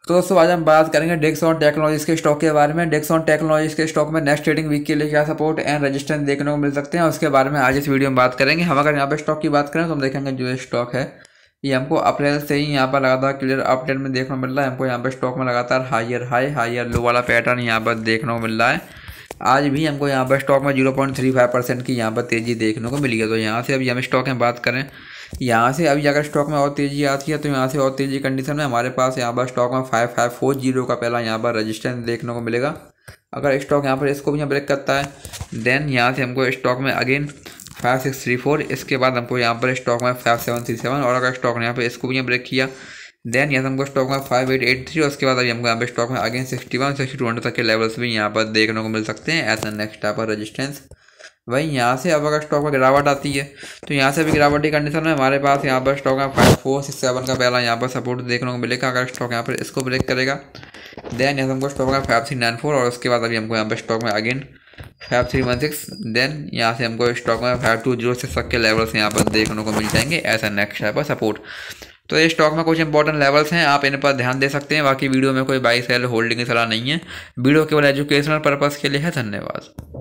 तो दोस्तों आज हम बात करेंगे डेक्सॉन टेक्नोलॉजीज के स्टॉक के बारे में। डेक्सॉन टेक्नोलॉजीज के स्टॉक में नेक्स्ट ट्रेडिंग वीक के लिए क्या सपोर्ट एंड रेजिस्टेंस देखने को मिल सकते हैं, उसके बारे में आज इस वीडियो में बात करेंगे। हम अगर यहाँ पे स्टॉक की बात करें तो हम देखेंगे जो ये स्टॉक है ये हमको अप्रैल से ही यहाँ पर लगातार क्लियर अपडेट में देखने को मिल रहा है। हमको यहाँ पर स्टॉक में लगातार हायर हाई हायर लो वाला पैटर्न यहाँ पर देखने को मिल रहा है। आज भी हमको यहाँ पर स्टॉक में 0.35% की यहाँ पर तेज़ी देखने को मिली है। तो यहाँ से अभी हम स्टॉक में बात करें, यहाँ से अभी अगर स्टॉक में और तेज़ी आती है तो यहाँ से और तेज़ी कंडीशन में हमारे पास यहाँ पर स्टॉक में 5540 का पहला यहाँ पर रजिस्टेंस देखने को मिलेगा। अगर स्टॉक यहाँ पर इसको भी यहाँ ब्रेक करता है देन यहाँ से हमको स्टॉक में अगेन 5634, इसके बाद हमको यहाँ पर स्टॉक में 5737, और अगर स्टॉक ने यहाँ पर इसको भी यहाँ ब्रेक किया देन यहाँ से हमको स्टॉक में 5883, और उसके बाद अभी हमको यहाँ पे स्टॉक में अगेन 61-6200 तक के लेवल्स भी यहाँ पर देखने को मिल सकते हैं एज अ नेक्स्ट टाइप पर रजिस्टेंस। वहीं यहाँ से अब अगर स्टॉक में गिरावट आती है तो यहाँ से भी गिरावट की कंडीशन में हमारे पास यहाँ पर स्टॉक में 5467 का पहला यहाँ पर सपोर्ट देखने को मिलेगा। अगर स्टॉक यहाँ पर इसको ब्रेक करेगा देन यहाँ से हमको स्टॉक में 5394, और उसके बाद अभी हमको यहाँ पर स्टॉक में अगेन 5316, देन यहाँ से हमको स्टॉक में 5206 तक के लेवल्स यहाँ पर देखने को मिल जाएंगे एज अ नेक्स्ट टाइप पर सपोर्ट। तो ये स्टॉक में कुछ इंपॉर्टेंट लेवल्स हैं, आप इन पर ध्यान दे सकते हैं। बाकी वीडियो में कोई बाई सेल होल्डिंग की सलाह नहीं है, वीडियो केवल एजुकेशनल पर्पज़ के लिए है। धन्यवाद।